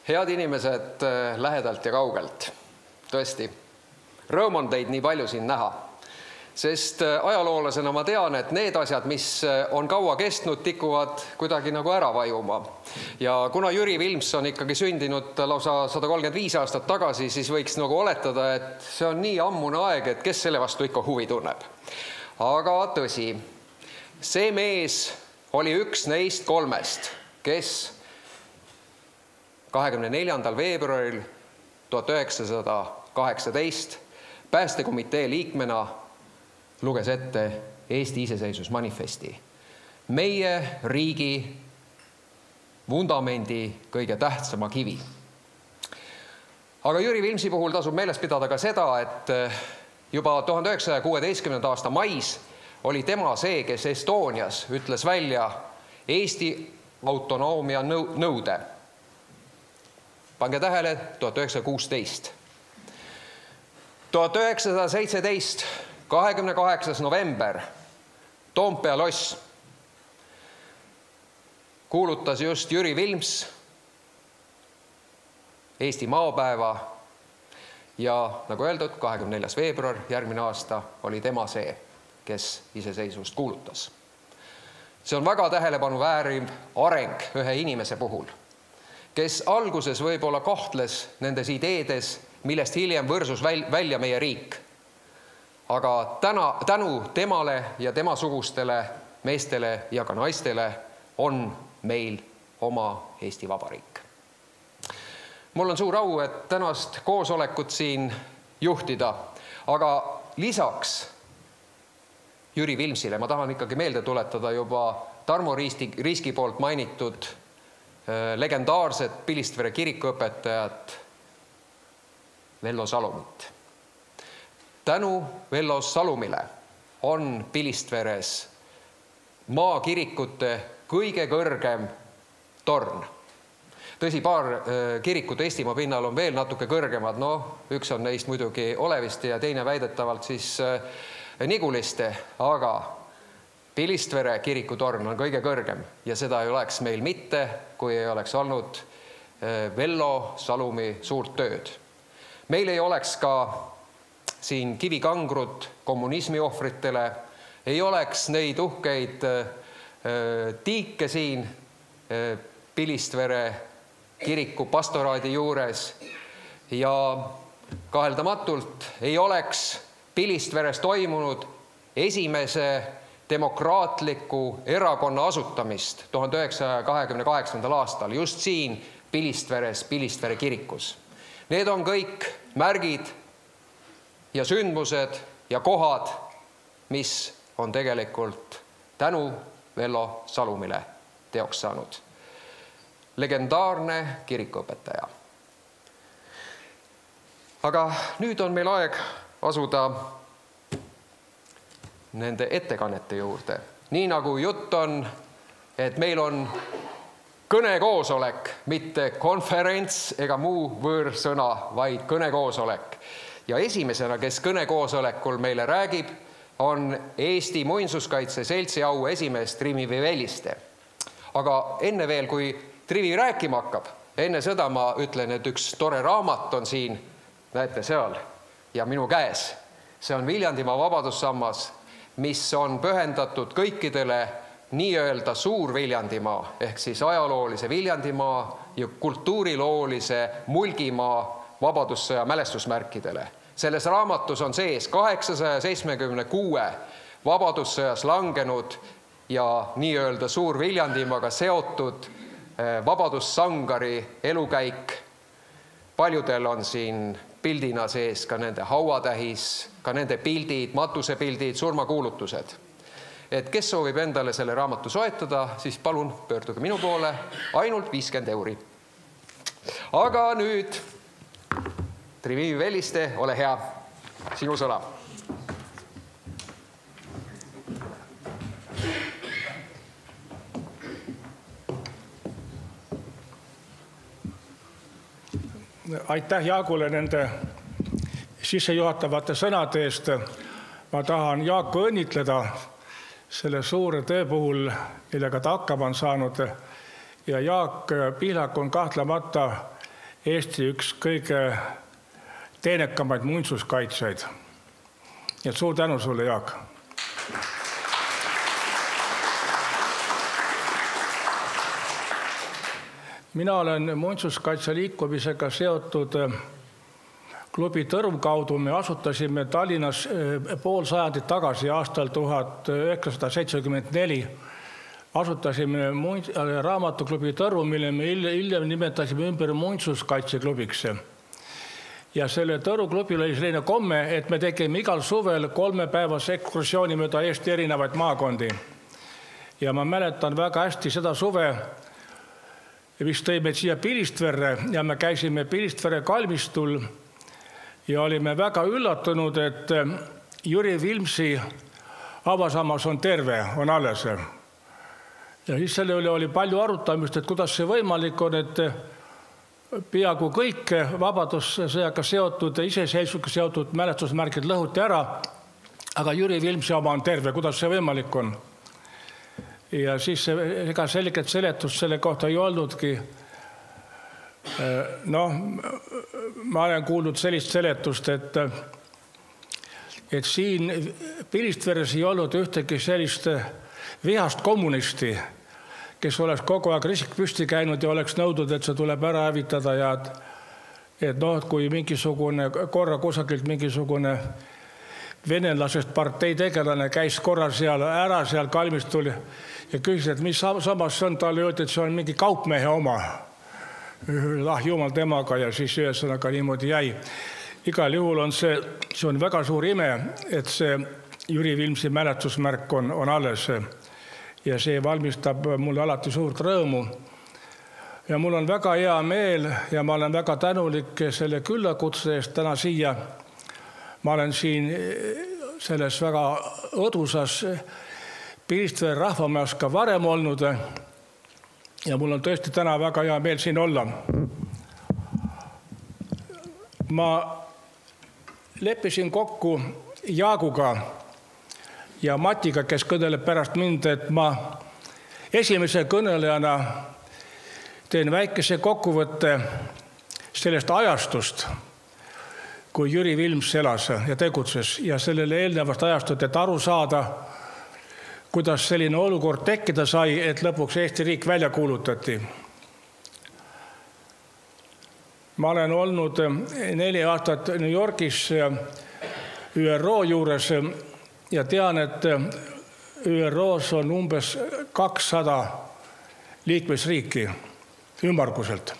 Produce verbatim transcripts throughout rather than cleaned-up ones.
Head inimesed lähedalt ja kaugelt. Tõesti, rõõm on teid nii palju siin näha, sest ajaloolasena ma tean, et need asjad, mis on kaua kestnud, tikuvad kuidagi nagu ära vajuma. Ja kuna Jüri Vilms on ikkagi sündinud lausa sada kolmkümmend viis aastat tagasi, siis võiks nagu oletada, et see on nii ammune aeg, et kes selle vastu ikka huvi tunneb. Aga tõsi, see mees oli üks neist kolmest, kes kahekümne neljandal veebruaril tuhat üheksasada kaheksateist päästekomitee liikmena luges ette Eesti iseseisvusmanifesti. Meie riigi vundamendi kõige tähtsama kivi. Aga Jüri Vilmsi puhul tasub meeles pidada ka seda, et juba tuhande üheksasaja kuueteistkümnenda aasta mais oli tema see, kes Estonias ütles välja Eesti autonoomia nõude. Pange tähele, tuhat üheksasada kuusteist. tuhat üheksasada seitseteist, kahekümne kaheksas november, Toompea loss kuulutas just Jüri Vilms Eesti maapäeva ja nagu öeldud, kahekümne neljas veebruar järgmine aasta oli tema see, kes iseseisvust kuulutas. See on väga tähelepanu vääriv areng ühe inimese puhul, kes alguses võib-olla kahtles nendes ideedes, millest hiljem võrsus välja meie riik. Aga täna, tänu temale ja tema sugustele meestele ja ka naistele on meil oma Eesti Vabariik. Mul on suur au, et tänast koosolekut siin juhtida, aga lisaks Jüri Vilmsile ma tahan ikkagi meelde tuletada juba Tarmo Riiski poolt mainitud legendaarset Pilistvere kirikuõpetajat Vello Salumit. Tänu Vello Salumile on Pilistveres maakirikute kõige kõrgem torn. Tõsi, paar kirikut Eestimaa pinnal on veel natuke kõrgemad, no üks on neist muidugi Oleviste ja teine väidetavalt siis Niguliste, aga Pilistvere kirikutorn on kõige kõrgem ja seda ei oleks meil mitte, kui ei oleks olnud Vello Salumi suurt tööd. Meil ei oleks ka siin kivikangrut kommunismi ohvritele, ei oleks neid uhkeid tiike siin Pilistvere kiriku pastoraadi juures ja kaheldamatult ei oleks Pilistveres toimunud esimese demokraatliku erakonna asutamist tuhande üheksasaja kahekümne kaheksandal aastal just siin Pilistveres, Pilistvere kirikus. Need on kõik märgid ja sündmused ja kohad, mis on tegelikult tänu Vello Salumile teoks saanud. Legendaarne kirikuõpetaja. Aga nüüd on meil aeg asuda nende ettekannete juurde. Nii nagu jutt on, et meil on kõnekoosolek, mitte konferents ega muu võõrsõna, vaid kõnekoosolek. Ja esimesena, kes kõnekoosolekul meile räägib, on Eesti Muinsuskaitse Seltsi au esimees Trimivi Veliste. Aga enne veel, kui Trivi rääkima hakkab, enne seda ma ütlen, et üks tore raamat on siin, näete seal, ja minu käes. See on Viljandimaa vabadussammas, mis on pühendatud kõikidele nii-öelda suur Viljandimaa, ehk siis ajaloolise Viljandimaa ja kultuuriloolise Mulgimaa vabadussõja mälestusmärkidele. Selles raamatus on sees kaheksasaja seitsmekümne kuue vabadussõjas langenud ja nii-öelda suur Viljandimaaga seotud vabadussangari elukäik. Paljudel on siin pildina sees ka nende hauatähis, ka nende pildid, matusepildid, surmakuulutused. Et kes soovib endale selle raamatu soetada, siis palun pöörduge minu poole, ainult viiskümmend euri. Aga nüüd, Trimivi Veliste, ole hea, sinu sõna. Aitäh Jaagule nende sissejuhatavate sõnade eest. Ma tahan Jaaku õnnitleda selle suure töö puhul, millega ta hakkama on saanud. Ja Jaak Pihlak on kahtlemata Eesti üks kõige teenekamaid muinsuskaitsjaid. Ja suur tänu sulle, Jaak. Mina olen muinsuskaitse liikumisega seotud klubi Tõrv kaudu. Me asutasime Tallinnas pool sajandit tagasi aastal tuhat üheksasada seitsekümmend neli. Asutasime raamatuklubi Tõrv, mille me hiljem nimetasime ümber muinsuskaitseklubiks. Ja selle Tõrv klubil oli selline komme, et me tegime igal suvel kolmepäevase ekskursiooni mööda Eesti erinevaid maakondi. Ja ma mäletan väga hästi seda suve, mis tõi meid siia Pilistverre ja me käisime Pilistverre kalmistul ja olime väga üllatunud, et Jüri Vilmsi avasammas on terve, on alles. Ja siis selle üle oli palju arutamist, et kuidas see võimalik on, et peaaegu kõik vabadussõjaga seotud, iseseisvusega seotud mälestusmärgid lõhuti ära, aga Jüri Vilmsi oma on terve, kuidas see võimalik on. Ja siis ega selget seletust selle kohta ei olnudki. Noh, ma olen kuulnud sellist seletust, et, et siin Pilistveres ei olnud ühtegi sellist vihast kommunisti, kes oleks kogu aeg risik püsti käinud ja oleks nõudnud, et see tuleb ära hävitada ja et, et noh, kui mingisugune korra kusagilt mingisugune venelasest partei tegelane käis korra seal ära seal kalmistul ja küsis, et mis samas see on, talle öeldi, et see on mingi kaupmehe oma. Ah, jumal temaga ja siis ühesõnaga niimoodi jäi. Igal juhul on see, see on väga suur ime, et see Jüri Vilmsi mälestusmärk on, on alles ja see valmistab mulle alati suurt rõõmu. Ja mul on väga hea meel ja ma olen väga tänulik selle küllakutse eest täna siia. Ma olen siin selles väga õdusas Pilistvere rahvamajas ka varem olnud ja mul on tõesti täna väga hea meel siin olla. Ma leppisin kokku Jaaguga ja Matiga, kes kõneleb pärast mind, et ma esimese kõnelejana teen väikese kokkuvõtte sellest ajastust, kui Jüri Vilms elas ja tegutses ja sellele eelnevast ajastut, et aru saada, kuidas selline olukord tekkida sai, et lõpuks Eesti riik välja kuulutati. Ma olen olnud neli aastat New Yorgis Ü R O juures ja tean, et Ü R O-s on umbes kakssada liikmesriiki ümmarguselt.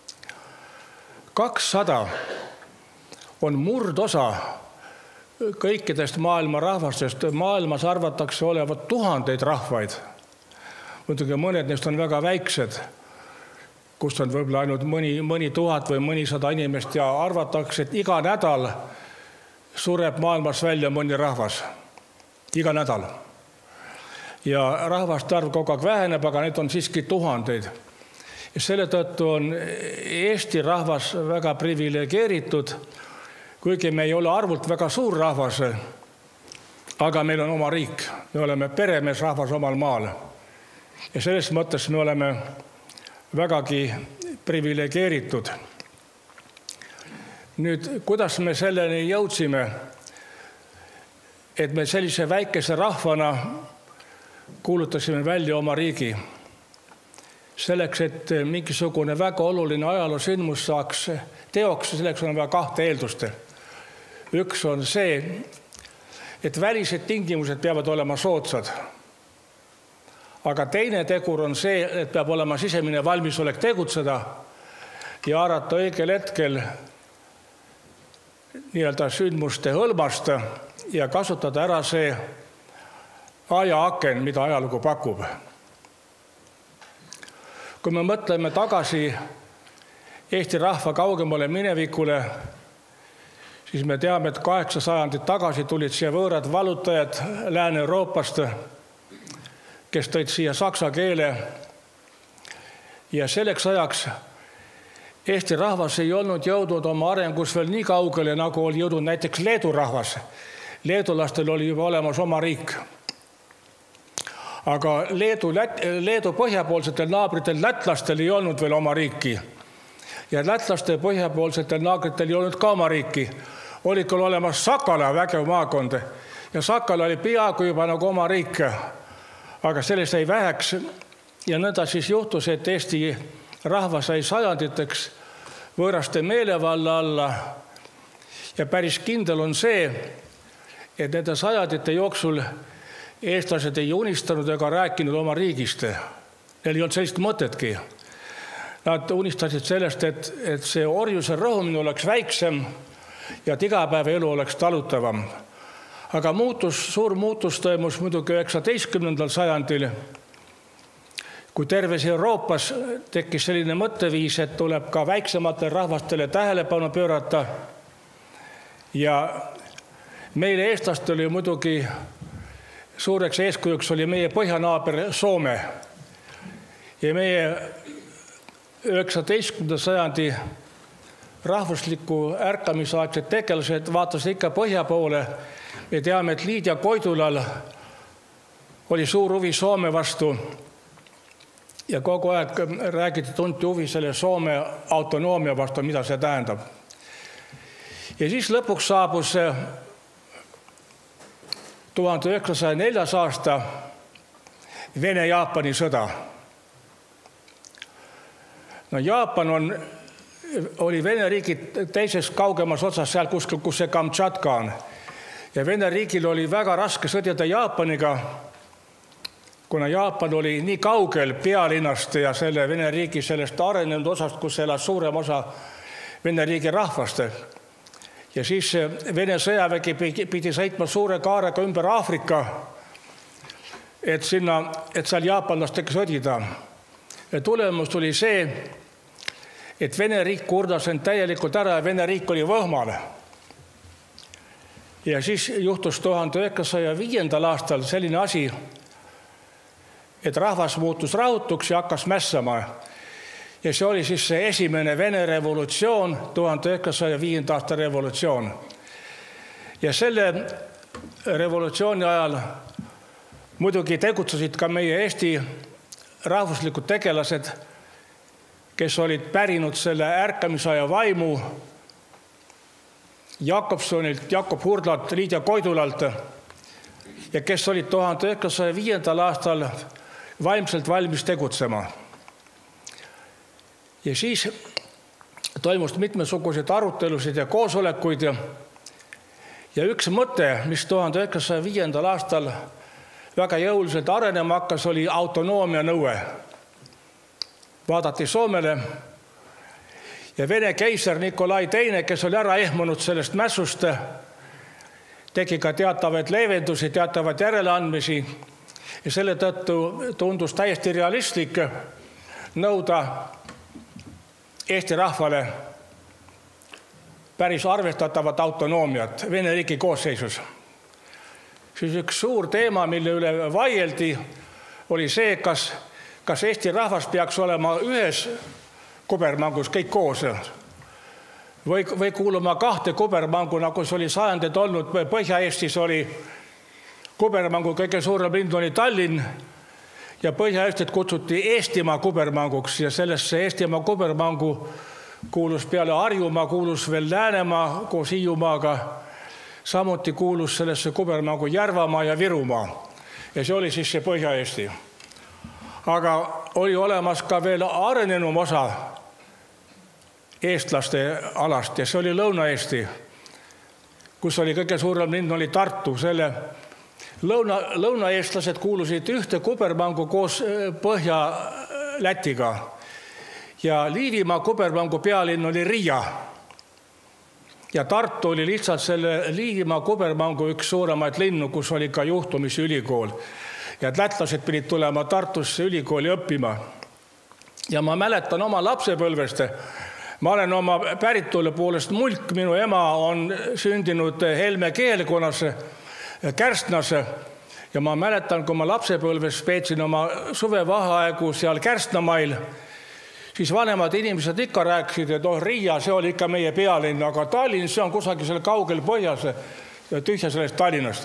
kakssada on murdosa kõikidest maailma rahvastest. Maailmas arvatakse olevat tuhandeid rahvaid. Muidugi mõned neist on väga väiksed, kust on võib-olla ainult mõni, mõni tuhat või mõnisada inimest ja arvatakse, et iga nädal sureb maailmas välja mõni rahvas. Iga nädal. Ja rahvaste arv kogu aeg väheneb, aga need on siiski tuhandeid. Ja selle tõttu on Eesti rahvas väga privilegeeritud, kuigi me ei ole arvult väga suur rahvas, aga meil on oma riik. Me oleme peremees rahvas omal maal. Ja selles mõttes me oleme vägagi privilegeeritud. Nüüd, kuidas me selleni jõudsime, et me sellise väikese rahvana kuulutasime välja oma riigi. Selleks, et mingisugune väga oluline ajaloosündmus saaks teoks, selleks on väga kahte eeldust. Üks on see, et välised tingimused peavad olema soodsad. Aga teine tegur on see, et peab olema sisemine valmisolek tegutseda ja arata õigel hetkel nii-öelda sündmuste hõlmast ja kasutada ära see ajaaken, mida ajalugu pakub. Kui me mõtleme tagasi Eesti rahva kaugemale minevikule, siis me teame, et kaheksa sajandit tagasi tulid siia võõrad valutajad Lääne-Euroopast, kes tõid siia saksa keele. Ja selleks ajaks Eesti rahvas ei olnud jõudnud oma arengus veel nii kaugele, nagu oli jõudnud näiteks Leedu rahvas. Leedulastel oli juba olemas oma riik. Aga Leedu, Leedu põhjapoolsetel naabritel lätlastel ei olnud veel oma riiki. ja lätlaste põhjapoolsetel naagritel ei olnud ka oma riiki. Oli küll olemas Sakala vägev maakond ja Sakala oli peaaegu juba nagu oma riik, aga sellest ei väheks. Ja nõnda siis juhtus, et Eesti rahva sai sajanditeks võõraste meelevalla alla ja päris kindel on see, et nende sajandite jooksul eestlased ei unistanud ega rääkinud oma riigist. Neil ei olnud sellist mõtetki. Nad unistasid sellest, et, et see orjuse rõhumine oleks väiksem ja et igapäevaelu oleks talutavam. Aga muutus, suur muutus toimus muidugi üheksateistkümnendal sajandil, kui terves Euroopas tekkis selline mõtteviis, et tuleb ka väiksematele rahvastele tähelepanu pöörata. Ja meile eestlastel oli muidugi suureks eeskujuks oli meie põhjanaaber Soome. Ja meie üheksateistkümnenda sajandi rahvusliku ärkamisaegsed tegelased vaatasid ikka põhja poole. Me teame, et Liidia Koidulal oli suur huvi Soome vastu ja kogu aeg räägiti tunti huvi selle Soome autonoomia vastu, mida see tähendab. Ja siis lõpuks saabus tuhande üheksasaja neljas aasta Vene-Jaapani sõda. No Jaapan on, oli Vene riigi teises kaugemas otsas seal kuskil, kus see Kamtšatka on. Ja Vene riigil oli väga raske sõdida Jaapaniga, kuna Jaapan oli nii kaugel pealinnast ja selle Vene riigi sellest arenenud osast, kus elas suurem osa Vene riigi rahvast. Ja siis Vene sõjavägi pidi sõitma suure kaarega ümber Aafrika, et, sinna, et seal jaapanlastega sõdida. Ja tulemus tuli see, et Vene riik kurdas end täielikult ära ja Vene riik oli võhmal. Ja siis juhtus tuhande üheksasaja viiendal aastal selline asi, et rahvas muutus rahutuks ja hakkas mässama. Ja see oli siis see esimene Vene revolutsioon, tuhande üheksasaja viienda aasta revolutsioon. Ja selle revolutsiooni ajal muidugi tegutsesid ka meie Eesti rahvuslikud tegelased, kes olid pärinud selle ärkamisaja vaimu Jakobsonilt, Jakob Hurdlalt, Liidia Koidulalt ja kes olid tuhande üheksasaja viiendal aastal vaimselt valmis tegutsema. Ja siis toimus mitmesugused arutelusid ja koosolekuid ja, ja üks mõte, mis tuhande üheksasaja viiendal aastal väga jõuliselt arenema hakkas, oli autonoomia nõue. Vaadati Soomele ja Vene keiser Nikolai teine, kes oli ära ehmunud sellest mässust, tegi ka teatavaid leevendusi, teatavaid järeleandmisi ja selle tõttu tundus täiesti realistlik nõuda Eesti rahvale päris arvestatavat autonoomiat Vene riigi koosseisus. Siis üks suur teema, mille üle vaieldi, oli see, kas, kas Eesti rahvas peaks olema ühes kubermangus kõik koos või, või kuuluma kahte kubermangu, nagu see oli sajandid olnud. Põhja-Eestis oli kubermangu kõige suurem linn oli Tallinn ja Põhja-Eestit kutsuti Eestimaa kubermanguks ja sellesse Eestimaa kubermangu kuulus peale Harjumaa, kuulus veel Läänemaa koos Hiiumaaga. Samuti kuulus sellesse kubermangu Järvamaa ja Virumaa ja see oli siis see Põhja-Eesti. Aga oli olemas ka veel arenenum osa eestlaste alast ja see oli Lõuna-Eesti, kus oli kõige suurem linn oli Tartu. Selle lõuna, lõunaeestlased kuulusid ühte kubermangu koos Põhja-Lätiga ja Liivimaa kubermangu pealinn oli Riia. Ja Tartu oli lihtsalt selle Liivimaa kubermangu üks suuremaid linnu, kus oli ka juhtumisi ülikool. Ja lätlased pidid tulema Tartusse ülikooli õppima. Ja ma mäletan oma lapsepõlvest, ma olen oma päritolu poolest mulk, minu ema on sündinud Helme keelkonnas Kärstnas ja ma mäletan, kui ma lapsepõlves peetsin oma suvevaheaegu seal Kärstnamail, siis vanemad inimesed ikka rääkisid, et oh, Riia, see oli ikka meie pealinn, aga Tallinn, see on kusagil selle kaugel põhjas ja tühja sellest Tallinnast.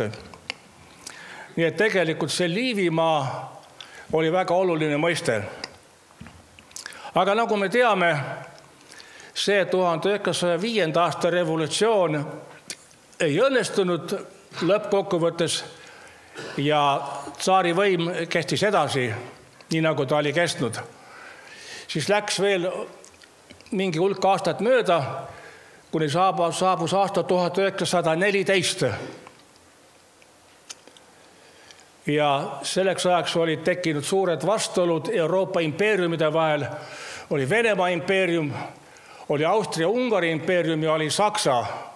Nii et tegelikult see Liivimaa oli väga oluline mõiste. Aga nagu me teame, see tuhande üheksasaja viienda aasta revolutsioon ei õnnestunud lõppkokkuvõttes ja tsaari võim kestis edasi, nii nagu ta oli kestnud. Siis läks veel mingi hulk aastat mööda, kuni saabus, saabus aasta tuhat üheksasada neliteist. Ja selleks ajaks olid tekkinud suured vastuolud Euroopa impeeriumide vahel. Oli Venemaa impeerium, oli Austria-Ungari impeerium ja oli Saksa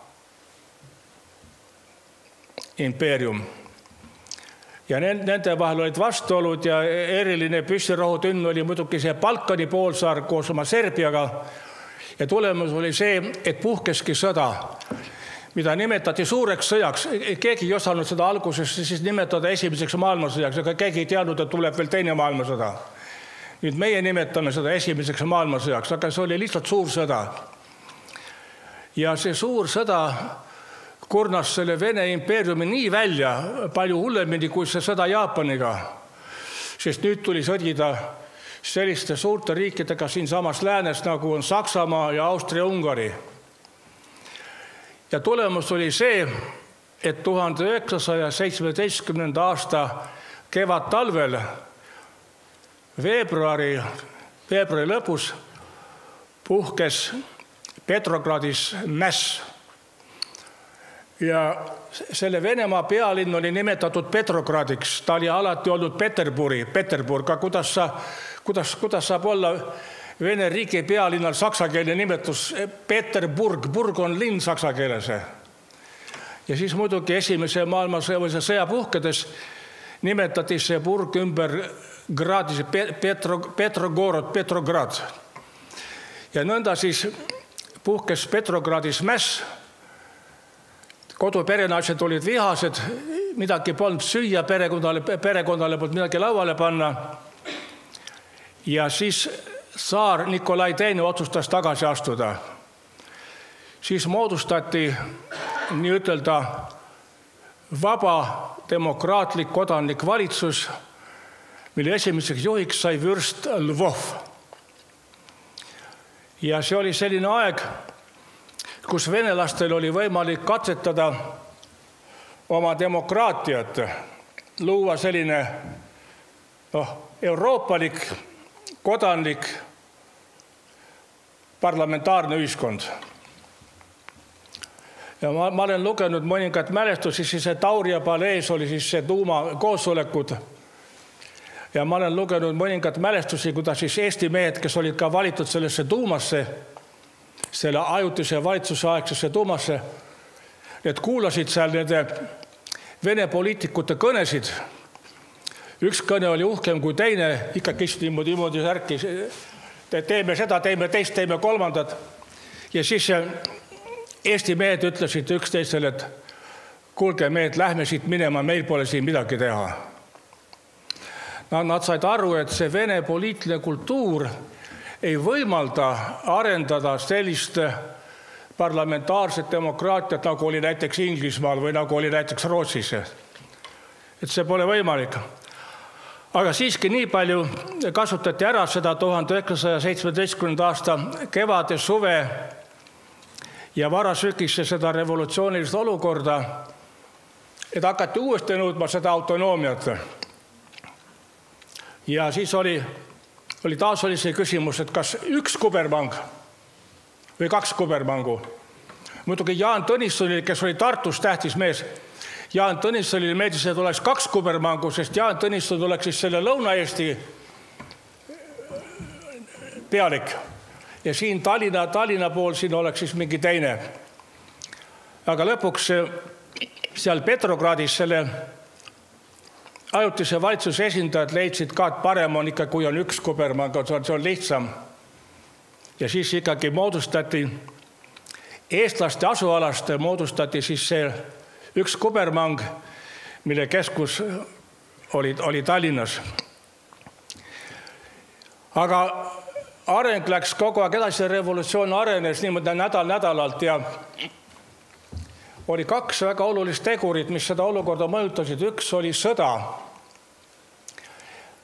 impeerium. Ja nende vahel olid vastuolud ja eriline püssirohutünn oli muidugi see Balkani poolsaar koos oma Serbiaga. Ja tulemus oli see, et puhkeski sõda, mida nimetati suureks sõjaks. Keegi ei osanud seda alguses siis nimetada esimeseks maailmasõjaks, aga keegi ei teadnud, et tuleb veel teine maailmasõda. Nüüd meie nimetame seda esimeseks maailmasõjaks, aga see oli lihtsalt suur sõda. Ja see suur sõda kurnas selle Vene impeeriumi nii välja palju hullemini kui see sõda Jaapaniga, sest nüüd tuli sõdida selliste suurte riikidega siin samas läänes, nagu on Saksamaa ja Austria-Ungari. Ja tulemus oli see, et tuhande üheksasaja seitsmeteistkümnenda aasta kevad talvel veebruari, veebruari lõpus puhkes Petrogradis mäss. Ja selle Venemaa pealinn oli nimetatud Petrogradiks, ta oli alati olnud Peterburi, Peterburg, aga kuidas, sa, kuidas, kuidas saab olla Vene riigi pealinnal saksakeelne nimetus Peterburg, burg on linn saksa keeles. Ja siis muidugi esimese maailmasõja sõja puhkedes nimetati see burg ümber Gradis, Petro, Petrogorod, Petrograd. Ja nõnda siis puhkes Petrogradis mäss. Koduperenaised olid vihased, midagi polnud süüa, perekonnale, perekonnale polnud midagi lauale panna. Ja siis saar Nikolai teine otsustas tagasi astuda. Siis moodustati nii ütelda vaba demokraatlik kodanlik valitsus, mille esimeseks juhiks sai vürst Lvov. Ja see oli selline aeg, kus venelastel oli võimalik katsetada oma demokraatiat, luua selline noh, euroopalik, kodanlik, parlamentaarne ühiskond. Ja ma, ma olen lugenud mõningat mälestusi, siis see Tauria palees oli siis see tuuma koosolekud. Ja ma olen lugenud mõningat mälestusi, kuidas siis Eesti mehed, kes olid ka valitud sellesse tuumasse, selle ajutise valitsuse aegsesse tuumasse, et kuulasid seal nende Vene poliitikute kõnesid. Üks kõne oli uhkem kui teine, ikkagi niimoodi, niimoodi särki, teeme seda, teeme teist, teeme kolmandat. Ja siis Eesti mehed ütlesid üksteisele, et kuulge mehed, lähme siit minema, meil pole siin midagi teha. Nad said aru, et see Vene poliitiline kultuur ei võimalda arendada sellist parlamentaarset demokraatiat, nagu oli näiteks Inglismaal või nagu oli näiteks Rootsis. Et see pole võimalik. Aga siiski nii palju kasutati ära seda tuhande üheksasaja seitsmeteistkümnenda aasta kevade, suve ja varasükisse seda revolutsioonilist olukorda, et hakati uuesti nõudma seda autonoomiat. Ja siis oli oli taas oli see küsimus, et kas üks kubermang või kaks kubermangu. Muidugi Jaan Tõnissonil, kes oli Tartus tähtis mees, Jaan Tõnissonil meeldis, et oleks kaks kubermangu, sest Jaan Tõnisson oleks siis selle Lõuna-Eesti pealik. Ja siin Tallinna, Tallinna pool siin oleks siis mingi teine. Aga lõpuks seal Petrogradis selle ajutise valitsuse esindajad leidsid ka, et parem on ikka, kui on üks kubermang, see on lihtsam. Ja siis ikkagi moodustati, eestlaste asualast moodustati siis see üks kubermang, mille keskus oli, oli Tallinnas. Aga areng läks kogu aeg edasi, revolutsioon arenes niimoodi nädal nädalalt ja oli kaks väga olulist tegurit, mis seda olukorda mõjutasid. Üks oli sõda.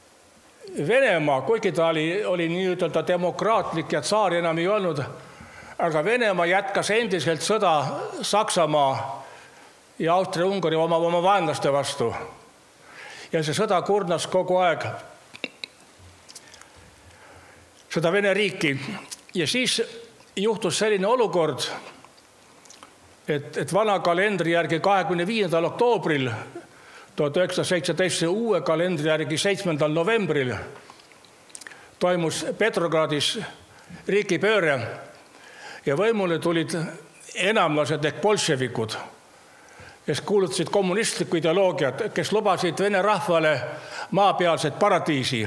Venemaa, kuigi ta oli, oli nii ütelda demokraatlik ja tsaar enam ei olnud, aga Venemaa jätkas endiselt sõda Saksamaa ja Austria-Ungari oma, oma vaenlaste vastu. Ja see sõda kurnas kogu aeg seda Vene riiki. Ja siis juhtus selline olukord, et, et vana kalendri järgi kahekümne viiendal oktoobril tuhat üheksasada seitseteist uue kalendri järgi seitsmendal novembril toimus Petrogradis riigipööre ja võimule tulid enamlased ehk bolševikud, kes kuulutasid kommunistlikku ideoloogiat, kes lubasid Vene rahvale maapealset paradiisi.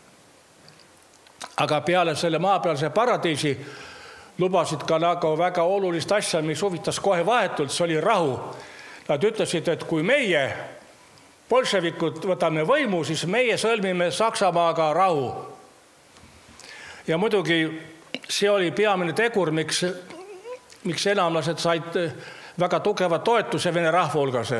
Aga peale selle maapealse paradiisi lubasid ka nagu väga olulist asja, mis huvitas kohe vahetult, see oli rahu. Nad ütlesid, et kui meie bolševikud võtame võimu, siis meie sõlmime Saksamaaga rahu. Ja muidugi see oli peamine tegur, miks, miks enamlased said väga tugeva toetuse Vene rahva hulgas.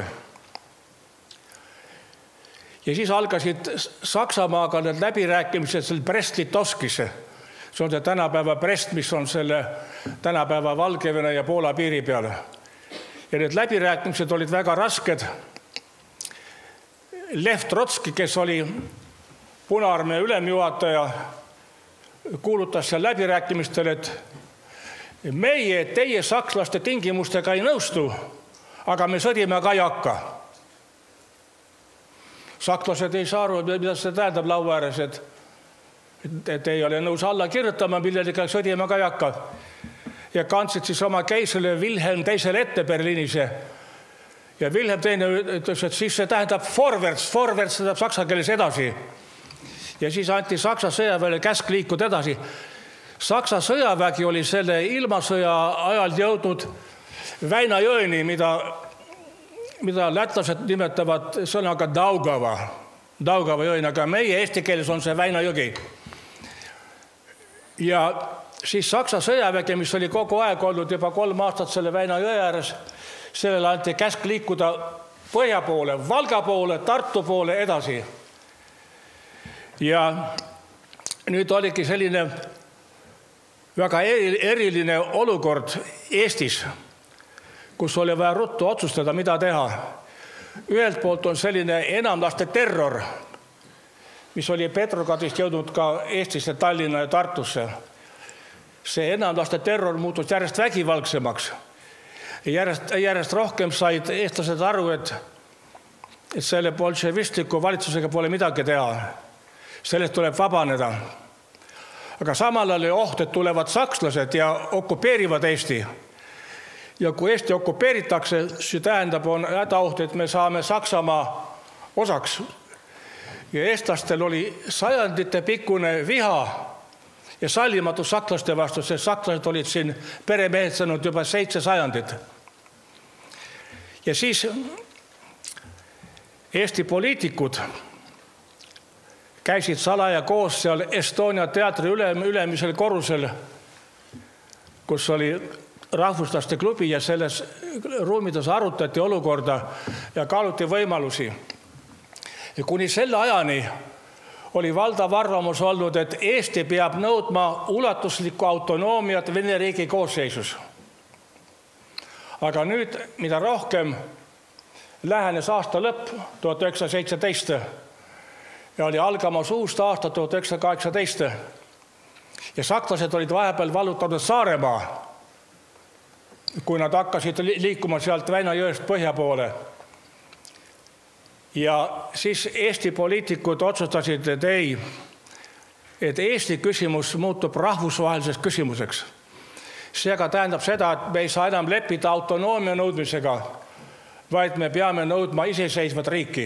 Ja siis algasid Saksamaaga need läbirääkimised seal Brest-Litovskis. See on see tänapäeva Brest, mis on selle tänapäeva Valgevene ja Poola piiri peal. Ja need läbirääkimised olid väga rasked. Lev Trotski, kes oli Punaarmee ülemjuhataja, kuulutas seal läbirääkimistel, et meie teie sakslaste tingimustega ei nõustu, aga me sõdime ka ei hakka. Sakslased ei saa aru, mida see tähendab laua ääres, et, et ei ole nõus alla kirjutama, millega sõdime ka ei hakka. Ja kandsid siis oma keisrile Wilhelm teisele ette Berliinis. Ja Wilhelm teine ütles, et siis see tähendab forwards, forwards tähendab saksa keeles edasi. Ja siis anti Saksa sõjaväele käsk liikuda edasi. Saksa sõjavägi oli selle ilmasõja ajal jõudnud Väinajõeni, mida, mida lätlased nimetavad sõnaga Daugava. Daugava jõen, aga meie eesti keeles on see Väinajõgi. Ja siis Saksa sõjavägi, mis oli kogu aeg olnud juba kolm aastat selle Väinajõe ääres, sellele anti käsk liikuda põhja poole, Valga poole, Tartu poole edasi. Ja nüüd oligi selline väga eriline olukord Eestis, kus oli vaja ruttu otsustada, mida teha. Ühelt poolt on selline enamlaste terror, mis oli Petrogradist jõudnud ka Eestisse, Tallinna ja Tartusse. See enamlaste terror muutus järjest vägivaldsemaks. Järjest, järjest rohkem said eestlased aru, et, et selle bolševistliku valitsusega pole midagi teha. Sellest tuleb vabaneda. Aga samal oli oht, et tulevad sakslased ja okupeerivad Eesti. Ja kui Eesti okupeeritakse, see tähendab on hädaoht, et me saame Saksamaa osaks. Ja eestlastel oli sajandite pikkune viha ja sallimatus sakslaste vastu, sest sakslased olid siin peremehetsanud juba seitse sajandit. Ja siis Eesti poliitikud käisid salaja koos seal Estonia teatri ülem, ülemisel korrusel, kus oli rahvuslaste klubi ja selles ruumides arutati olukorda ja kaaluti võimalusi. Ja kuni selle ajani oli valdav arvamus olnud, et Eesti peab nõudma ulatuslikku autonoomiat Vene riigi koosseisus. Aga nüüd, mida rohkem lähenes aasta lõpp tuhat üheksasada seitseteist ja oli algamas uust aasta tuhat üheksasada kaheksateist ja sakslased olid vahepeal vallutanud Saaremaa, kui nad hakkasid liikuma sealt Väinajõest põhja poole. Ja siis Eesti poliitikud otsustasid, et ei, et Eesti küsimus muutub rahvusvaheliseks küsimuseks. See aga tähendab seda, et me ei saa enam leppida autonoomia nõudmisega, vaid me peame nõudma iseseisvat riiki.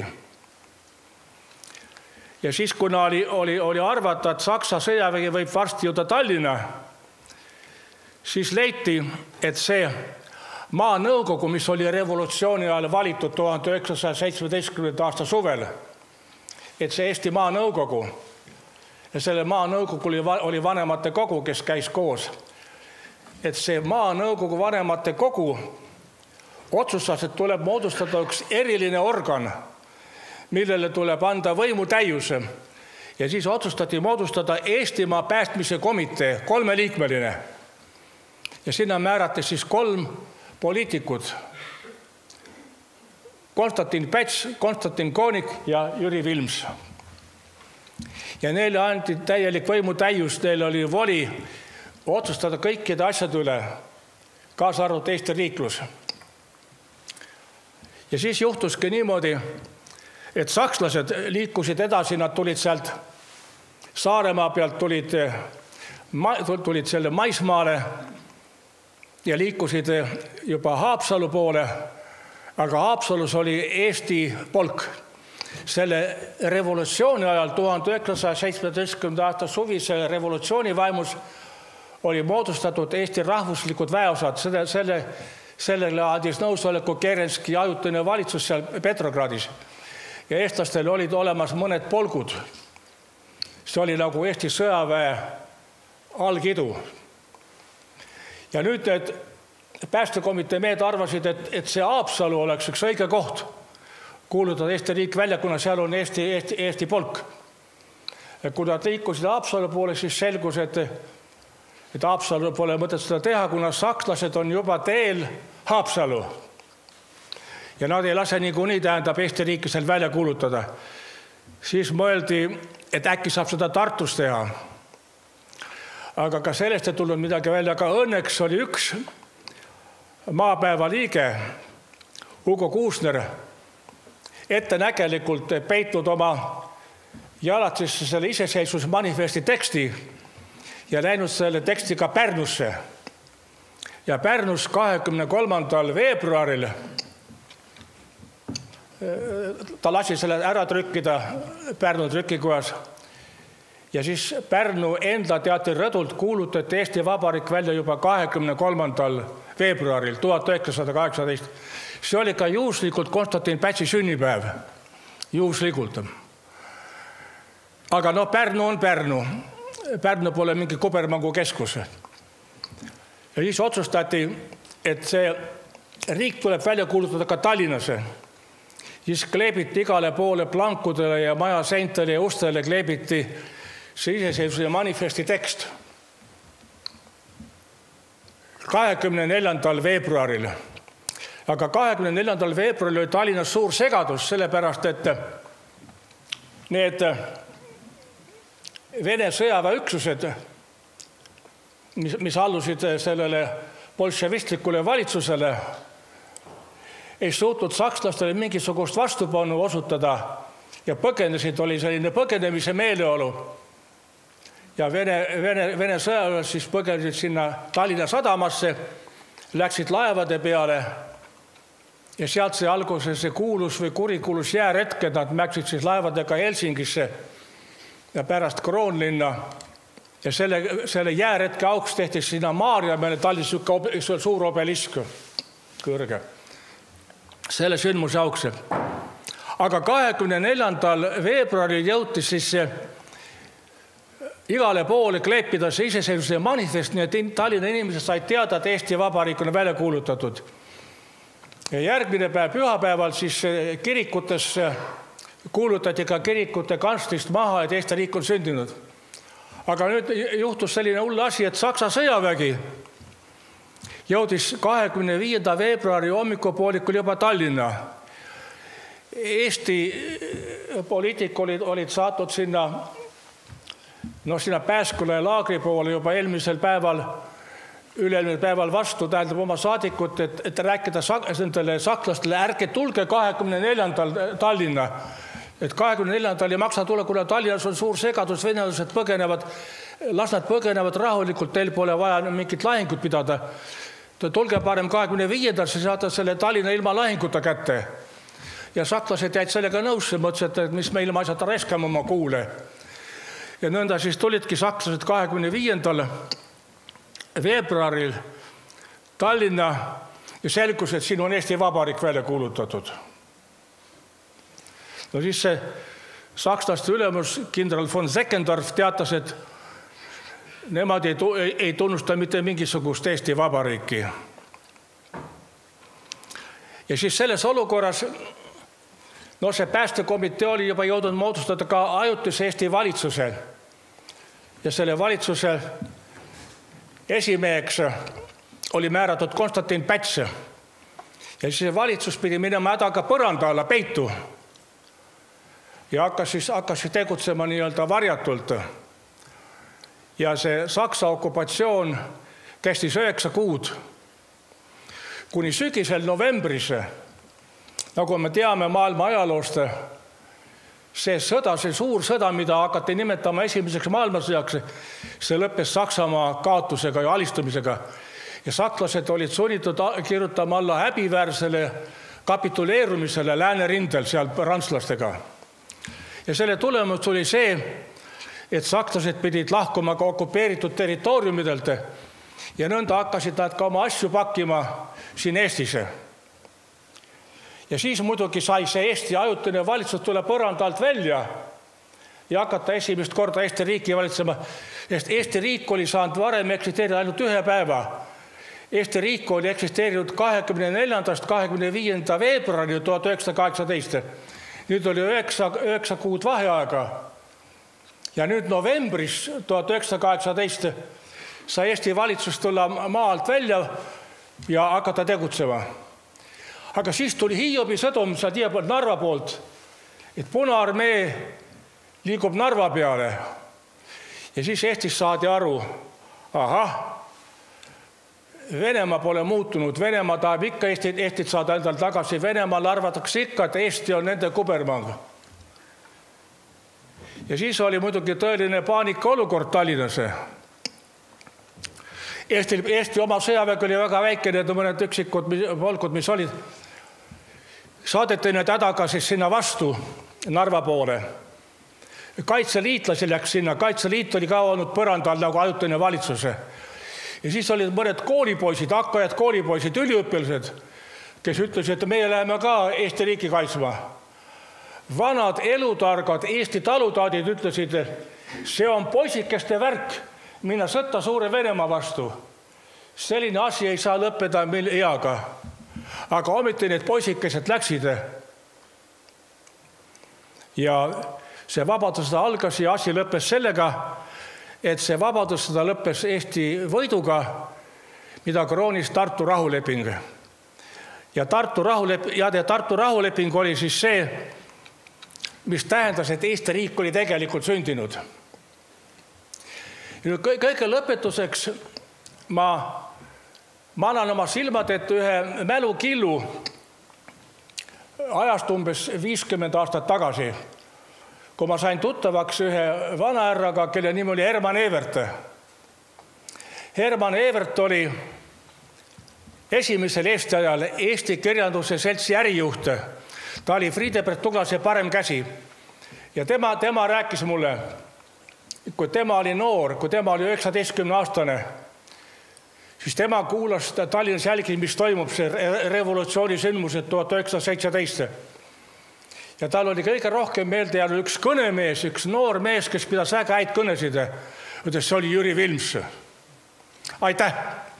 Ja siis, kuna oli, oli, oli arvata, et Saksa sõjavägi võib varsti jõuda Tallinna, siis leiti, et see maanõukogu, mis oli revolutsiooni ajal valitud tuhande üheksasaja seitsmeteistkümnenda aasta suvel, et see Eesti maanõukogu ja selle maanõukogu oli, oli vanemate kogu, kes käis koos, et see maanõukogu vanemate kogu otsustas, et tuleb moodustada üks eriline organ, millele tuleb anda võimu täiuse. Ja siis otsustati moodustada Eestimaa päästmise komitee, kolmeliikmeline. ja sinna määrati siis kolm poliitikut. Konstantin Päts, Konstantin Koonik ja Jüri Vilms. Ja neile anti täielik võimutäius, neil oli voli otsustada kõikide asjade üle, kaasa arvatud Eesti riiklus. Ja siis juhtuski niimoodi, et sakslased liikusid edasi, nad tulid sealt Saaremaa pealt, tulid, tulid selle maismaale ja liikusid juba Haapsalu poole, aga Haapsalus oli Eesti polk. Selle revolutsiooni ajal, tuhande üheksasaja seitsmeteistkümnenda aasta suvise revolutsiooni vaimus oli moodustatud Eesti rahvuslikud väeosad. Selle, selle, sellele andis nõusoleku Kerenski ajutine valitsus seal Petrogradis. Ja eestlastel olid olemas mõned polgud. See oli nagu Eesti sõjaväe algidu. Ja nüüd need päästekomitee mehed arvasid, et, et see Haapsalu oleks üks õige koht kuulutada Eesti riik välja, kuna seal on Eesti, Eesti, Eesti polk. Ja kui nad liikusid Haapsalu poole, siis selgus, et, et Haapsalu pole mõtet seda teha, kuna sakslased on juba teel Haapsalu. Ja nad ei lase niikuinii, tähendab Eesti riiki seal välja kuulutada. Siis mõeldi, et äkki saab seda Tartus teha. Aga ka sellest ei tulnud midagi välja, aga õnneks oli üks maapäeva liige, Hugo Kuusner, ettenägelikult peitnud oma jalad sisse selle iseseisvusmanifesti teksti ja läinud selle tekstiga Pärnusse. Ja Pärnus kahekümne kolmandal veebruaril ta lasi selle ära trükkida Pärnu trükikojas. Ja siis Pärnu enda teatri rõdult kuulutati Eesti Vabariik välja juba kahekümne kolmandal veebruaril tuhat üheksasada kaheksateist. See oli ka juhuslikult Konstantin Pätsi sünnipäev. Juhuslikult. Aga no Pärnu on Pärnu. Pärnu pole mingi kubermangu keskus. Ja siis otsustati, et see riik tuleb välja kuulutada ka Tallinnasse. Siis kleebiti igale poole plankudele ja maja seintele ja ustele kleebiti see iseseisvuse manifesti tekst. kahekümne neljandal veebruaril. Aga kahekümne neljandal veebruaril oli Tallinnas suur segadus, sellepärast, et need Vene sõjaväeüksused, mis, mis allusid sellele bolševistlikule valitsusele, ei suutnud sakslastele mingisugust vastupanu osutada ja põgenesid, oli selline põgenemise meeleolu. Ja Vene, Vene, Vene sõjaväelased siis põgenesid sinna Tallinna sadamasse, läksid laevade peale ja sealt see alguse see kuulus või kurikuulus jääretk, et nad mäksid siis laevadega Helsingisse ja pärast Kroonlinna. Ja selle, selle jääretke auks tehti sinna Maarjamäele Tallinnas suur obelisk, kõrge. Selle sündmuse auks. Aga kahekümne neljandal veebruaril jõuti siis igale poole kleepida see iseseisvuse manifest, nii et Tallinna inimesed said teada, et Eesti Vabariik on välja kuulutatud. Ja järgmine päev pühapäeval siis kirikutes kuulutati ka kirikute kantslist maha, et Eesti riik on sündinud. Aga nüüd juhtus selline hull asi, et Saksa sõjavägi jõudis kahekümne viienda veebruari hommikupoolikul juba Tallinna. Eesti poliitik olid, olid saatnud sinna, no sinna Pääsküla laagri poole juba eelmisel päeval, üleelmisel päeval vastu, tähendab oma saadikut, et, et rääkida nendele sakslastele, ärge tulge kahekümne neljandal Tallinna. Et kahekümne neljandal ei maksa tulla, kuna Tallinnas on suur segadus, venelased põgenevad, las nad põgenevad rahulikult, teil pole vaja mingit lahingut pidada. Tulge parem kahekümne viiendal, siis saada selle Tallinna ilma lahinguta kätte. Ja sakslased jäid sellega nõusse, mõtlesid, et mis meil ma ei saa reskama oma kuule. Ja nõnda siis tulidki sakslased kahekümne viiendal veebruaril Tallinna ja selgus, et siin on Eesti Vabariik välja kuulutatud. No siis see sakslaste ülemus kindral von Seckendorf teatas, et nemad ei, ei tunnusta mitte mingisugust Eesti Vabariiki. Ja siis selles olukorras, no see päästekomitee oli juba jõudnud moodustada ka ajutise Eesti valitsuse. Ja selle valitsuse esimeheks oli määratud Konstantin Päts. Ja siis see valitsus pidi minema hädaga põranda alla peitu. Ja hakkas siis, hakkas siis tegutsema nii-öelda varjatult. Ja see Saksa okupatsioon kestis üheksa kuud. Kuni sügisel novembris, nagu me teame maailma ajaloost, see sõda, see suur sõda, mida hakati nimetama esimeseks maailmasõjaks, see lõppes Saksamaa kaotusega ja alistumisega. Ja sakslased olid sunnitud kirjutama alla häbiväärsele kapituleerumisele läänerindel seal rantslastega. Ja selle tulemus tuli see, et sakslased pidid lahkuma ka okupeeritud territooriumidelt ja nõnda hakkasid nad ka oma asju pakkima siin Eestisse. Ja siis muidugi sai see Eesti ajutine valitsus tule põranda alt välja ja hakata esimest korda Eesti riiki valitsema, sest Eesti riik oli saanud varem eksisteerida ainult ühe päeva. Eesti riik oli eksisteerinud kahekümne neljandast kahekümne viienda veebruari tuhat üheksasada kaheksateist. Nüüd oli üheksa, üheksa kuud vaheaega. Ja nüüd novembris tuhat üheksasada kaheksateist sai Eesti valitsus tulla maalt välja ja hakata tegutsema. Aga siis tuli Hiobi sõdum Sadia poolt Narva poolt, et Punaarmee liigub Narva peale. Ja siis Eestis saadi aru, ahah, Venemaa pole muutunud, Venemaa tahab ikka Eestit, Eestit saada endal tagasi, Venemaal arvatakse ikka, et Eesti on nende kubermang. Ja siis oli muidugi tõeline paanika olukord Tallinnas. Eesti, Eesti oma sõjaväg oli väga väike, need mõned üksikud polkud, mis olid. Saadeti need hädaga siis sinna vastu Narva poole. Kaitseliitlasi läks sinna, Kaitseliit oli ka olnud põrandal nagu ajutine valitsuse. Ja siis olid mõned koolipoisid, hakkajad koolipoisid, üliõpilased, kes ütlesid, et meie läheme ka Eesti riiki kaitsma. Vanad elutargad Eesti talutaadid ütlesid, see on poisikeste värk minna sõtta suure Venemaa vastu. Selline asi ei saa lõppeda meil eaga. Aga ometi need poisikesed läksid. Ja see vabadussõda algas ja asi lõppes sellega, et see vabadussõda lõppes Eesti võiduga, mida kroonis Tartu rahuleping. Ja Tartu rahuleping, ja Tartu rahuleping oli siis see, mis tähendas, et Eesti riik oli tegelikult sündinud. Kõige lõpetuseks ma, ma annan oma silmad ette ühe mälukillu ajast umbes viiskümmend aastat tagasi, kui ma sain tuttavaks ühe vanahärraga, kelle nimi oli Herman Evert. Herman Evert oli esimesel Eesti ajal Eesti kirjanduse seltsi ärijuht. Ta oli Friedebert Tuglase parem käsi. Ja tema, tema rääkis mulle, kui tema oli noor, kui tema oli üheksateistkümne aastane, siis tema kuulas Tallinnas jälgis, mis toimub see revolutsiooni sündmused tuhat üheksasada seitseteist. Ja tal oli kõige rohkem meelde jäänud üks kõnemees, üks noor mees, kes pidas väga häid kõnesid. Ütles, see oli Jüri Vilms. Aitäh!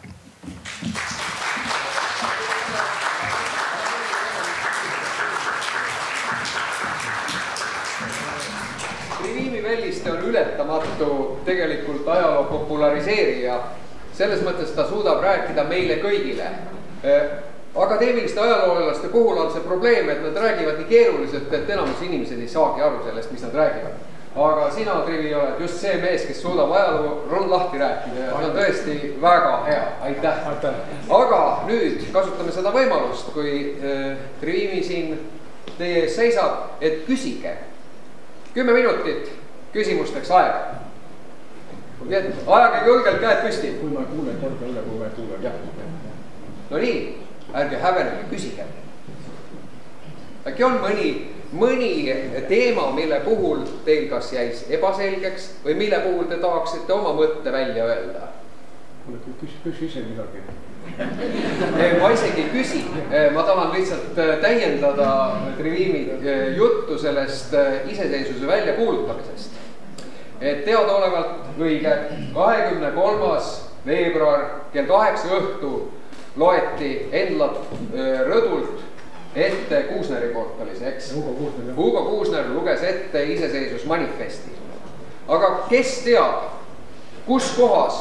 Triviimi Velliste on ületamatu tegelikult ajaloo populariseerija. Selles mõttes ta suudab rääkida meile kõigile. Akadeemiliste ajaloolaste puhul on see probleem, et nad räägivad nii keeruliselt, et enamus inimesed ei saagi aru sellest, mis nad räägivad. Aga sina, Trivi, oled just see mees, kes suudab ajaloo lahti rääkida ja see on tõesti väga hea. Aitäh. Aitäh. Aga nüüd kasutame seda võimalust, kui Trivi siin teie ees seisab, et küsige. Kümme minutit küsimusteks aega. Ajage kõlgelt käed püsti. Kui ma kuulen korda üle, kui ma kuulen. No nii, ärge häbenege, küsige. Äkki on mõni, mõni teema, mille puhul teil kas jäis ebaselgeks või mille puhul te tahaksite oma mõtte välja öelda? Küsi, küsi ise midagi. Ma isegi ei küsi. Ma tahan lihtsalt täiendada Triviimi juttu sellest iseseisvuse välja kuulutamisest. Et teadaolevalt õige kahekümne kolmas veebruar kell kaheksa õhtu loeti Endlat rõdult ette Kuusneri poolt oli see, eks? Hugo Kuusner luges ette iseseisvusmanifesti. Aga kes teab, kus kohas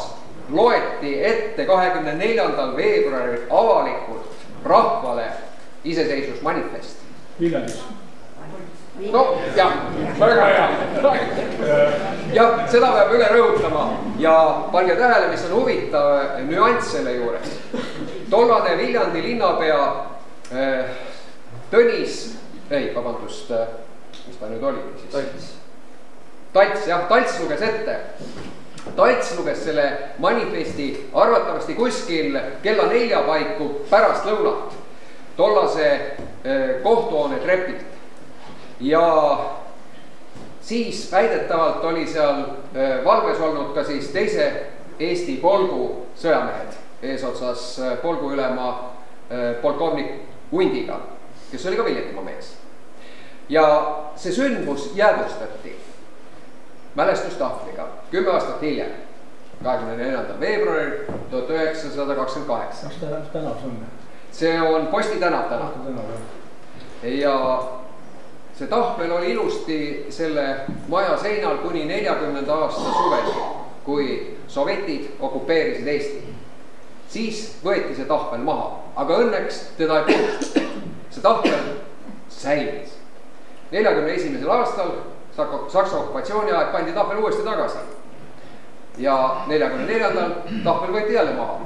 loeti ette kahekümne neljandal veebruaril avalikult rahvale iseseisvusmanifest. Viljandis. No jah, väga hea. Jah, seda peab üle rõhutama ja pange tähele, mis on huvitav nüanss selle juures. Tollane Viljandi linnapea äh, Tõnis, ei, vabandust, mis ta nüüd oli siis? Talts. Talts, jah, Talts luges ette. Talts luges selle manifesti arvatavasti kuskil kella nelja paiku pärast lõunat tollase äh, kohtuhoone trepilt. Ja siis väidetavalt oli seal äh, valves olnud ka siis teise Eesti polgu sõjamehed eesotsas äh, polguülema äh, polkovnik Undiga, kes oli ka Viljandimaa mees. Ja see sündmus jäädvustati mälestustahvliga kümme aastat hiljem, kahekümne neljandal veebruaril tuhat üheksasada kakskümmend kaheksa. Kas ta tänav on? See on Posti tänav täna. Ja see tahvel oli ilusti selle maja seinal kuni neljakümnenda aasta suveni, kui sovetid okupeerisid Eesti. Siis võeti see tahvel maha, aga õnneks teda ei puudustatud. See tahvel säilis. neljakümne esimesel aastal Saksa okupatsiooni aeg pandi tahvel uuesti tagasi. Ja neljakümne neljandal tahvel võeti jälle maha.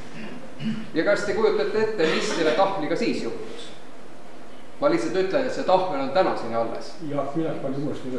Ja kas te kujutate ette, mis selle tahvliga siis juhtus? Ma lihtsalt ütlen, et see tahvel on tänaseni alles. Ja, millest pandi uuesti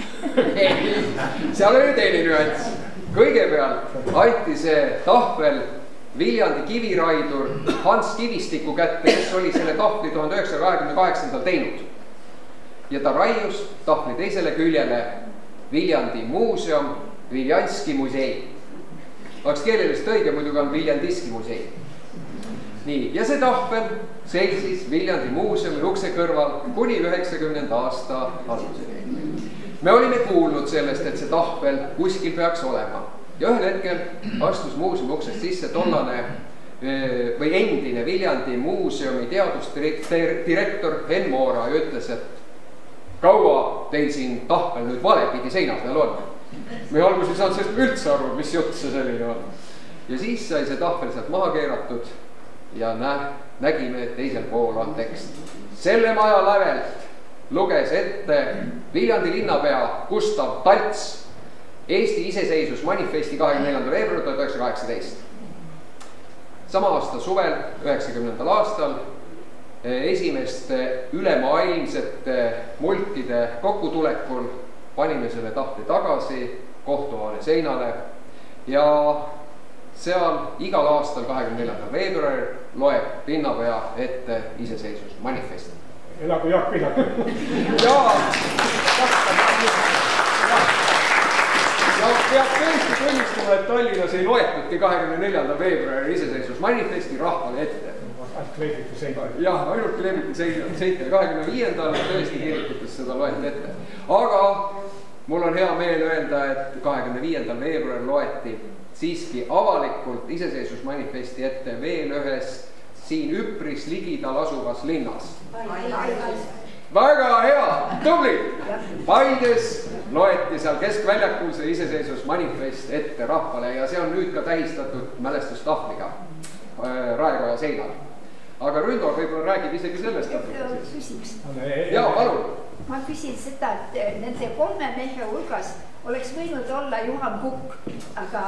üles? Seal oli teine nüanss. Kõigepealt anti see tahvel Viljandi kiviraidur Hans Kivistiku kätte, kes oli selle tahvli tuhande üheksasaja kahekümne kaheksandal teinud. Ja ta raius tahvli teisele küljele Viljandi muuseum, Viljanski musei. Oleks keelelist õige, muidugi on Viljandiski musei. Nii, ja see tahvel seisis Viljandi muuseumi ukse kõrval kuni üheksakümnenda aasta alguseni. Me olime kuulnud sellest, et see tahvel kuskil peaks olema. Ja ühel hetkel astus muuseumi uksest sisse tollane või endine Viljandi muuseumi teadusdirektor Henn Moora ja ütles, et kaua teil siin tahvel nüüd valepidi seina peal on. Me alguses ei saanud sellest üldse aru, mis jutt see selline on. Ja siis sai see tahvel sealt maha keeratud ja nä nägime, et teisel pool on tekst. Selle maja lävelt luges ette Viljandi linnapea Gustav Talts Eesti iseseisvusmanifesti kahekümne neljandal veebruaril tuhat üheksasada kaheksateist. Sama aasta suvel, üheksakümnendal aastal, esimeste ülemaailmsete mulkide kokkutulekul panime selle tahvli tagasi kohtuhoone seinale ja seal igal aastal kahekümne neljandal veebruaril loeb linnapea ette iseseisvusmanifesti. Elagu Jaak Pihlak. Jaa, ja peab tõesti tunnistama, et Tallinnas ei loetudki kahekümne neljandal veebruaril iseseisvusmanifesti rahvale ette. Kleebiti seina. Jah, ainult kleebiti seina. kahekümne viiendal tõesti kirikutes seda loeti ette. Aga mul on hea meel öelda, et kahekümne viiendal veebruaril loeti siiski avalikult iseseisvusmanifesti ette veel ühes siin üpris ligidal asuvas linnas. Väga hea, tubli! Paides loeti seal keskväljakul see iseseisvusmanifest ette rahvale ja see on nüüd ka tähistatud mälestustahvliga Raekoja seinal. Aga Ründor võib-olla räägib isegi sellest. Küsiks. Jaa, palun. Ma küsin seda, et nende kolme mehe hulgas oleks võinud olla Juhan Kukk, aga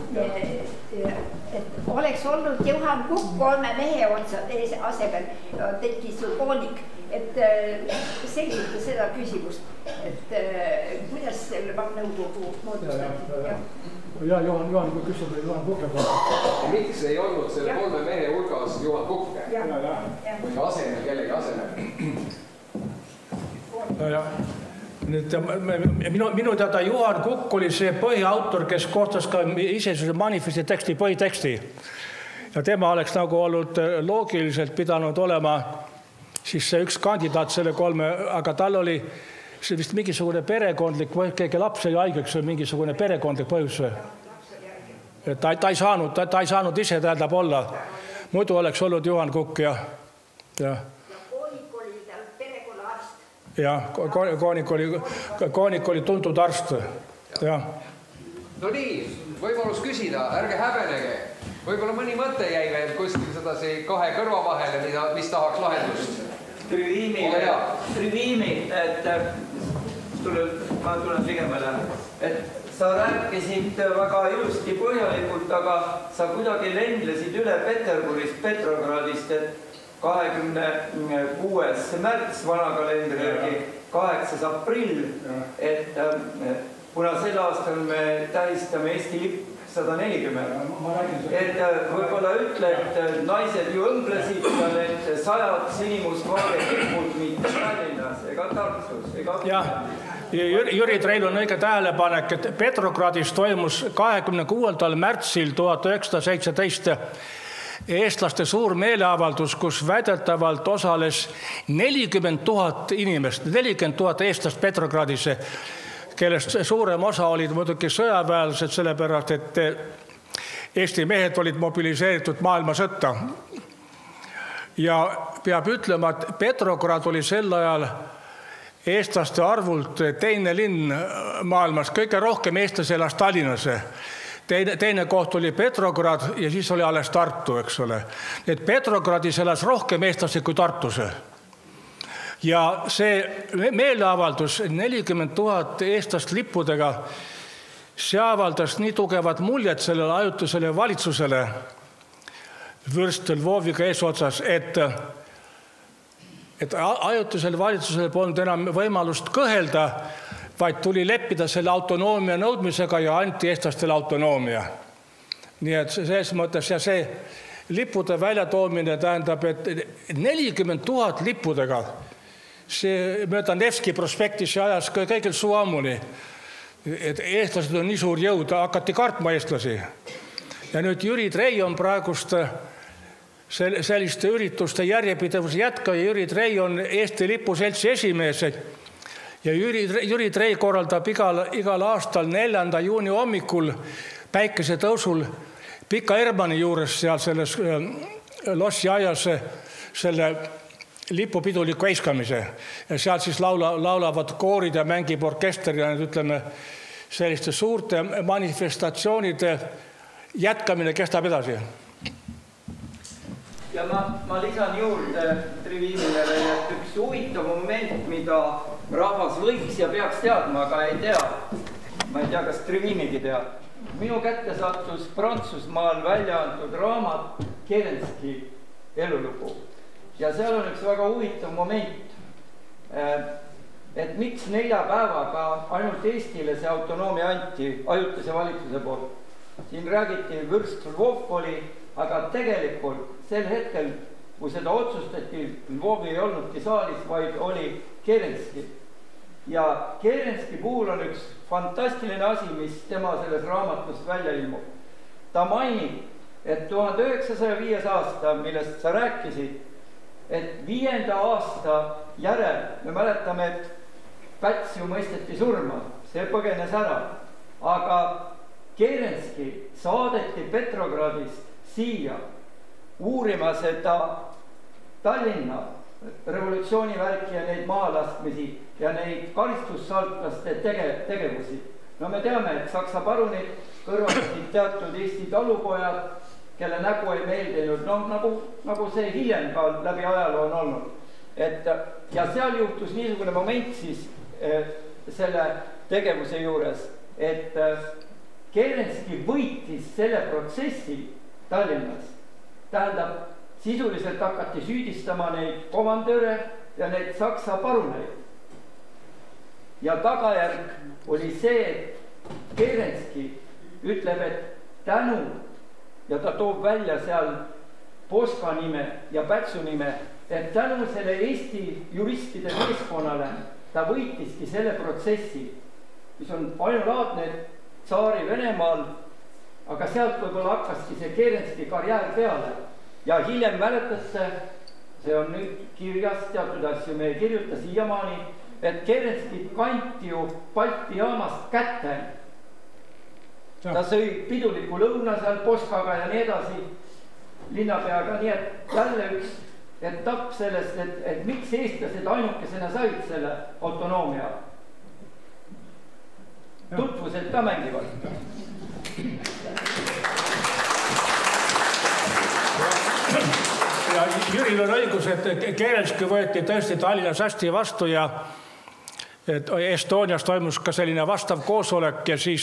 et oleks olnud Juhan Kukk kolme mehe otsa asemel, tekkis ju koonik, et selgita seda küsimust, et kuidas selle nõukogu moodustati. Ja Juhan, Juhan, kui küsib, Juhan Kukke. Miks ei olnud selle kolme mehe hulgas Juhan Kukke? Või asemel, kellegi asemel? Ja nüüd minu, minu teada Juhan Kukk oli see põhiautor, kes koostas ka iseseisvuse manifesti teksti, põhiteksti. Ja tema oleks nagu olnud loogiliselt pidanud olema siis see üks kandidaat selle kolme, aga tal oli see vist mingisugune perekondlik, keegi laps oli haigeks või mingisugune perekondlik põhjus. Ta, ta, ei saanud, ta, ta ei saanud ise tähendab olla. Muidu oleks olnud Juhan Kukk ja, ja. Ja koonik oli, koonik oli tuntud arst. Ja. No nii, võimalus küsida, ärge häbenege. Võib-olla mõni mõte jäi veel kuskil sedasi kahe kõrva vahele, mida, mis tahaks lahendust. Triviimi, triviimi, et tulen, ma tulen ligemale, et sa rääkisid väga ilusti põhjalikult, aga sa kuidagi lendlesid üle Peterburist, Petrogradist, et kahekümne kuues märts vana kalendri järgi, kaheksas aprill, et kuna sel aastal me tähistame Eesti lipp sada nelikümmend. Et võib-olla ütle, et naised ju õmblesid ja need sajad sinimustvalged lipud mitte Tallinnas ega Tartus ega... Jah, Jüri Treil on õige tähelepanek, et Petrogradis toimus kahekümne kuuendal märtsil tuhat üheksasada seitseteist eestlaste suur meeleavaldus, kus väidetavalt osales nelikümmend tuhat inimest, nelikümmend tuhat eestlast Petrogradis, kellest suurem osa olid muidugi sõjaväelased, sellepärast, et Eesti mehed olid mobiliseeritud maailmasõtta. Ja peab ütlema, et Petrograd oli sel ajal eestlaste arvult teine linn maailmas, kõige rohkem eestlasi elas Tallinnas. Teine, teine koht oli Petrograd ja siis oli alles Tartu, eks ole. Et Petrogradis elas rohkem eestlasi kui Tartus. Ja see meeleavaldus nelikümmend tuhat eestlast lippudega, see avaldas nii tugevat muljet sellele ajutusele valitsusele Vürst Lvoviga eesotsas, et, et ajutusel valitsusel polnud enam võimalust kõhelda, vaid tuli leppida selle autonoomia nõudmisega ja anti eestlastele autonoomia. Nii et selles mõttes ja see lippude väljatoomine tähendab, et nelikümmend tuhat lippudega, see mööda Nevski prospektis ajas kõigil suu ammuni, et eestlased on nii suur jõud, hakati kartma eestlasi. Ja nüüd Jüri Trei on praegust selliste ürituste järjepidevuse jätka ja Jüri Trei on Eesti lipuseltsi esimees. Ja Jüri, Jüri Trei korraldab igal, igal aastal neljanda juuni hommikul päikese tõusul Pika Ermani juures seal selles Lossi aias selle lipupiduliku eiskamise. Ja seal siis laula, laulavad koorid ja mängib orkester ja need, ütleme, selliste suurte manifestatsioonide jätkamine kestab edasi. Ja ma, ma lisan juurde Triviimile, et üks huvitav moment, mida rahvas võiks ja peaks teadma, aga ei tea. Ma ei tea, kas Triviimigi teab. Minu kätte sattus Prantsusmaal välja antud raamat Kerenski elulugu. Ja seal on üks väga huvitav moment, et miks nelja päevaga ainult Eestile see autonoomia anti ajutise valitsuse poolt. Siin räägiti Vürst Lvov-oli, aga tegelikult sel hetkel, kui seda otsustati, Lvovi ei olnudki saalis, vaid oli Kerenski. Ja Kerenski puhul on üks fantastiline asi, mis tema selles raamatus välja ilmub. Ta mainib, et tuhande üheksasaja viies aasta, millest sa rääkisid, et viienda aasta järel, me mäletame, et Päts ju mõisteti surma, see põgenes ära, aga Kerenski saadeti Petrogradist siia uurima seda Tallinna revolutsioonivärki ja neid maalaskmisi ja neid karistussaltlaste tege, tegevusi. No me teame, et Saksa parunid kõrvaldasid teatud Eesti talupojad, kelle nägu ei meeldinud, no nagu, nagu see hiljem ka läbi ajaloo on olnud. Et, ja seal juhtus niisugune moment siis eh, selle tegevuse juures, et eh, Kerenski võitis selle protsessi Tallinnas. Tähendab, sisuliselt hakati süüdistama neid komandöre ja neid Saksa paruneid. Ja tagajärg oli see, et Kerenski ütleb, et tänu, ja ta toob välja seal Poska nime ja Pätsu nime, et tänu selle Eesti juristide meeskonnale ta võitiski selle protsessi, mis on ainulaadne tsaari Venemaal, aga sealt võib-olla hakkaski see Kerenski karjäär peale. Ja hiljem mäletate, see on nüüd kirjas, teatud asju me ei kirjuta siiamaani, et Kerenski kanti ju Balti jaamast kätte. Ta sõi piduliku lõuna seal Poskaga ja nii edasi linnapeaga, nii et jälle üks etapp sellest, et, et miks eestlased ainukesena said selle autonoomia. Tutvused ka mängivad. Ja Jüril on õigus, et Kerenski võeti tõesti Tallinnas hästi vastu ja et Estonias toimus ka selline vastav koosolek ja siis,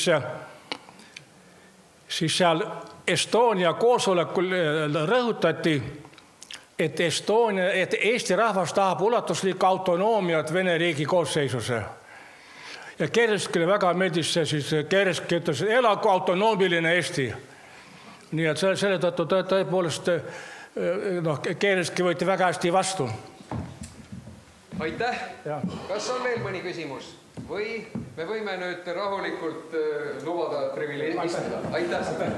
siis seal Estonia koosolekul rõhutati, et, Estonia, et Eesti rahvas tahab ulatuslikku autonoomiat Vene riigi koosseisuse. Ja Kerenskile väga meeldis see, siis Kerenski ütles, et elagu autonoomiline Eesti. Nii et selle, selle tõttu tõepoolest noh, Kerenski võeti väga hästi vastu. Aitäh! Ja. Kas on veel mõni küsimus? Või me võime nüüd rahulikult lubada privileegista? Aitäh!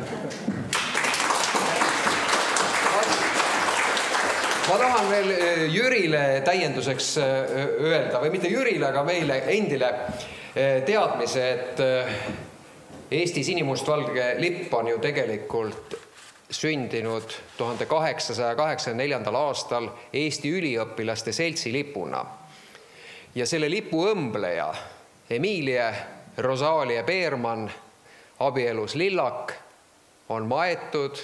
Ma tahan veel Jürile täienduseks öelda, või mitte Jürile, aga meile endile teadmise, et Eesti sinimustvalge lipp on ju tegelikult sündinud tuhande kaheksasaja kaheksakümne neljandal aastal Eesti üliõpilaste seltsi lipuna. Ja selle lipu õmbleja Emilie Rosalie Peermann, abielus Lillak, on maetud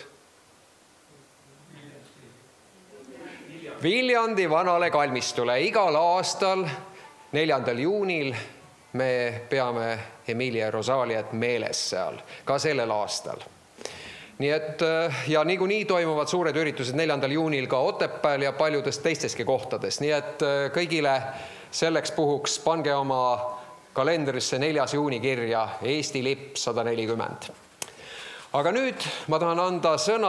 Viljandi vanale kalmistule. Igal aastal neljandal juunil me peame Emilie Rosaliet meeles seal, ka sellel aastal. Nii et ja niikuinii toimuvad suured üritused neljandal juunil ka Otepääl ja paljudest teisteski kohtades. Nii et kõigile selleks puhuks pange oma kalendrisse neljas juuni kirja Eesti lipp sada nelikümmend. Aga nüüd ma tahan anda sõna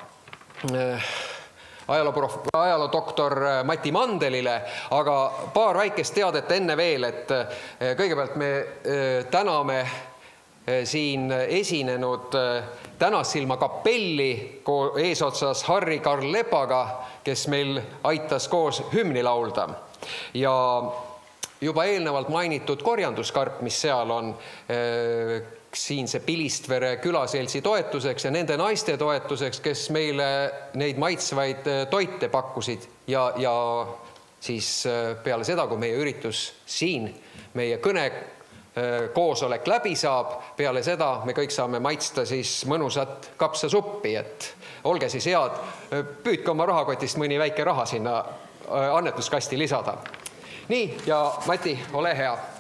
ajaloodoktor Mati Mandelile, aga paar väikest teadet enne veel, et kõigepealt me täname siin esinenud Tänassilma kapelli eesotsas Harri Karl Lepaga, kes meil aitas koos hümni laulda. Ja juba eelnevalt mainitud korjanduskarp, mis seal on siin see Pilistvere külaseltsi toetuseks ja nende naiste toetuseks, kes meile neid maitsvaid toite pakkusid. Ja, ja siis peale seda, kui meie üritus siin, meie kõne koosolek läbi saab, peale seda me kõik saame maitsta siis mõnusat kapsasuppi, et olge siis head, püüdke oma rahakotist mõni väike raha sinna annetuskasti lisada. Nii, ja Mati, ole hea!